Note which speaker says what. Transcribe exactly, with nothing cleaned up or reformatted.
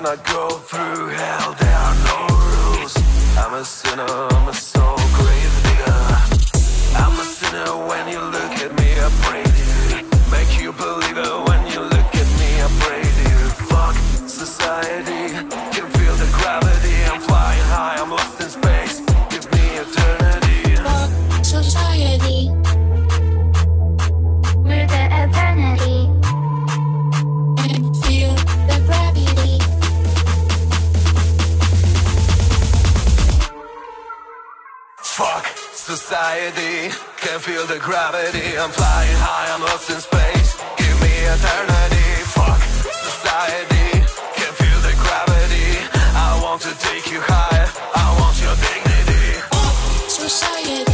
Speaker 1: when I go through hell, there are no rules. I'm a sinner, I'm a soul grave digger. I'm a sinner when you look at me, I pray to you. Make you believe it when you look at me, I pray to you. Fuck society, can feel the gravity. I'm flying high, I'm lost in space. Give me eternity.
Speaker 2: Fuck society, we're the eternity. And feel the gravity.
Speaker 1: Fuck society, can feel the gravity. I'm flying high, I'm lost in space. Give me eternity. Fuck society, can feel the gravity. I want to take you higher, I want your dignity.
Speaker 2: Fuck society.